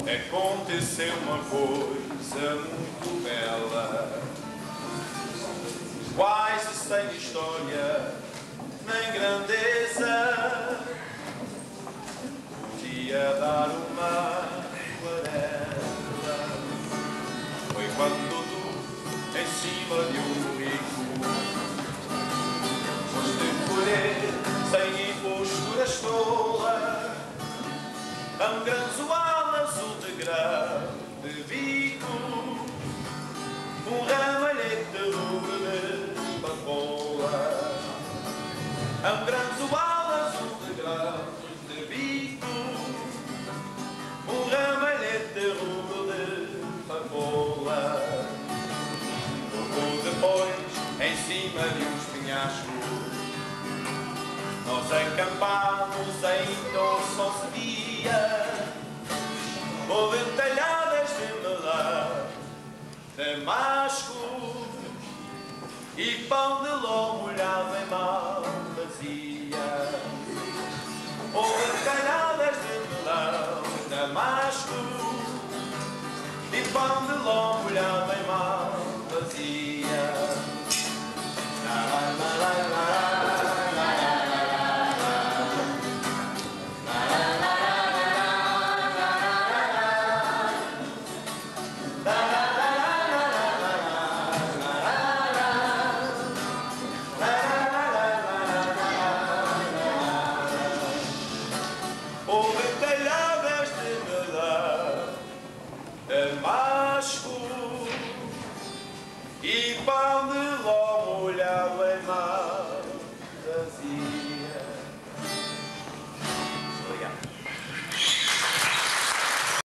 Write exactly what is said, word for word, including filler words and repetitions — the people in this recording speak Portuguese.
Aconteceu uma coisa muito bela, quase sem história nem grandeza, podia dar uma aquarela. Foi quando tu, em cima de um rico, foste colher sem imposturas tola um granzoal azul de grão de bico, um ramalhete de rubro de papoula, um granzoal azul de grão de bico, um ramalhete de rubro de papoula. Pouco depois, em cima de uns penhascos, nós acampámos em torno se via. Houve talhadas de melão, damasco e pão de ló molhado em mão vazia. Houve talhadas de melão, damasco e pão de ló molhado